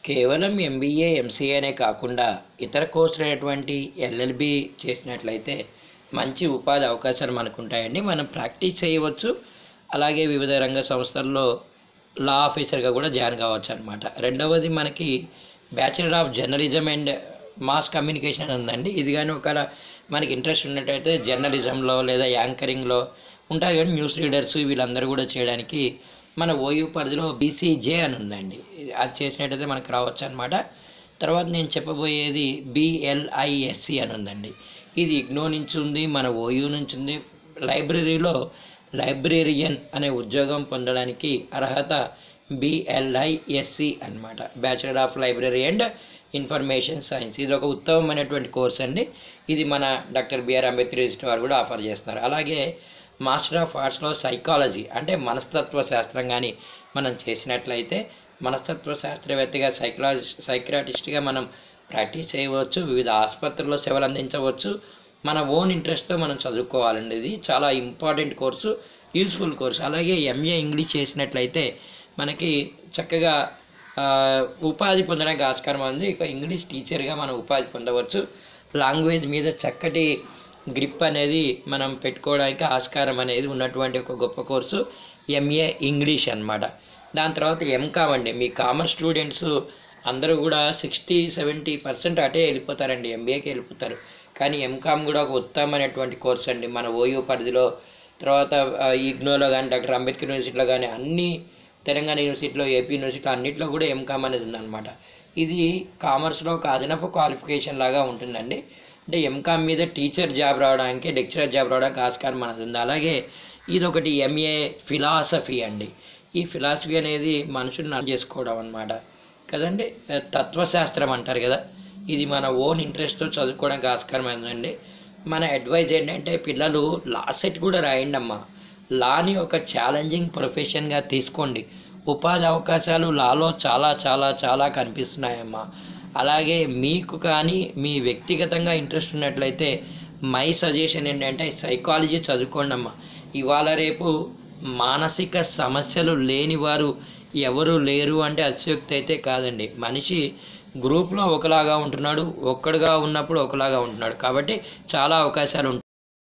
కేవలం ఎంబీఏ ఎంసీఏనే కాకుండా ఇతర కోర్సులైనటువంటి ఎల్ఎల్బి చేసినట్లయితే మంచి ఉపాధి అవకాశాలు మనకు ఉంటాయండి. మనం ప్రాక్టీస్ చేయవచ్చు, అలాగే వివిధ రంగ సంస్థల్లో లా ఆఫీసర్గా కూడా జాయిన్ కావచ్చు అనమాట. రెండవది మనకి bachelor of journalism and mass communication ఉందండి. ఇది కానీ ఒకవేళ మనకి ఇంట్రెస్ట్ ఉన్నట్టయితే జర్నలిజంలో లేదా యాంకరింగ్లో ఉంటారు కానీ న్యూస్ రీడర్స్ వీళ్ళందరూ కూడా చేయడానికి మన ఓయూ పరిధిలో బీసీజే అని ఉందండి. అది చేసినట్టయితే మనకు రావచ్చు అనమాట. తర్వాత నేను చెప్పబోయేది బిఎల్ఐఎస్సి అని ఉందండి. ఇది ఇగ్నో నుంచి ఉంది, మన ఓయూ నుంచి ఉంది. లైబ్రరీలో లైబ్రేరియన్ అనే ఉద్యోగం పొందడానికి అర్హత బిఎల్ఐఎస్సి అనమాట, bachelor of library and information science. ఇది ఒక ఉత్తమమైనటువంటి కోర్స్ అండి. ఇది మన డాక్టర్ బిఆర్ అంబేద్కర్ యూనివర్సిటీ వారు కూడా ఆఫర్ చేస్తున్నారు. అలాగే మాస్టర్ ఆఫ్ ఆర్ట్స్లో సైకాలజీ అంటే మనస్తత్వ శాస్త్రం కానీ మనం చేసినట్లయితే మనస్తత్వ శాస్త్రవేత్తగా సైక్రాటిస్ట్గా మనం ప్రాక్టీస్ చేయవచ్చు, వివిధ ఆసుపత్రుల్లో సేవలు అందించవచ్చు. మన ఓన్ ఇంట్రెస్ట్తో మనం చదువుకోవాలండి. ఇది చాలా ఇంపార్టెంట్ కోర్సు, యూస్ఫుల్ కోర్సు. అలాగే ఎంఏ ఇంగ్లీష్ చేసినట్లయితే మనకి చక్కగా ఉపాధి పొందడానికి ఆస్కారం ఉంది. ఇక ఇంగ్లీష్ టీచర్గా మనం ఉపాధి పొందవచ్చు. లాంగ్వేజ్ మీద చక్కటి గ్రిప్ అనేది మనం పెట్టుకోవడానికి ఆస్కారం అనేది ఉన్నటువంటి ఒక గొప్ప కోర్సు ఎంఏ ఇంగ్లీష్ అన్నమాట. దాని తర్వాత ఎంకామ్ అండి. మీ కామర్స్ స్టూడెంట్స్ అందరూ కూడా 60-70% అటే వెళ్ళిపోతారండి, ఎంబీఏకి వెళ్ళిపోతారు. కానీ ఎంకామ్ కూడా ఒక ఉత్తమమైనటువంటి కోర్స్ అండి మన ఓయూ పరిధిలో. తర్వాత ఇగ్నోలో కానీ డాక్టర్ అంబేద్కర్ యూనివర్సిటీలో కానీ అన్ని తెలంగాణ యూనివర్సిటీలో, ఏపీ యూనివర్సిటీలో అన్నింటిలో కూడా ఎంకామ్ అనేది ఉందన్నమాట. ఇది కామర్స్లో ఒక అదనపు క్వాలిఫికేషన్ లాగా ఉంటుందండి. అంటే ఎంకామ్ మీద టీచర్ జాబ్ రావడానికి, లెక్చరర్ జాబ్ రావడానికి ఆస్కారం అనేది ఉంది. అలాగే ఇది ఒకటి ఎంఏ ఫిలాసఫీ అండి. ఈ ఫిలాసఫీ అనేది మనుషులను అర్థం చేసుకోవడం అన్నమాట కదండి, తత్వశాస్త్రం అంటారు కదా. ఇది మన ఓన్ ఇంట్రెస్ట్తో చదువుకోవడానికి ఆస్కారం ఉందండి. మన అడ్వైజ్ ఏంటంటే పిల్లలు లా సెట్ కూడా రాయండి అమ్మా. లాని ఒక ఛాలెంజింగ్ ప్రొఫెషన్గా తీసుకోండి. ఉపాధి అవకాశాలు లాలో చాలా చాలా చాలా కనిపిస్తున్నాయమ్మా. అలాగే మీకు కానీ మీ వ్యక్తిగతంగా ఇంట్రెస్ట్ ఉన్నట్లయితే మై సజెషన్ ఏంటంటే సైకాలజీ చదువుకోండి అమ్మా. ఇవాళ రేపు మానసిక సమస్యలు లేని వారు ఎవరు లేరు అంటే అతిశయోక్తి అయితే కాదండి. మనిషి గ్రూప్లో ఒకలాగా ఉంటున్నాడు, ఒక్కడుగా ఉన్నప్పుడు ఒకలాగా ఉంటున్నాడు. కాబట్టి చాలా అవకాశాలు ఉంటాయి.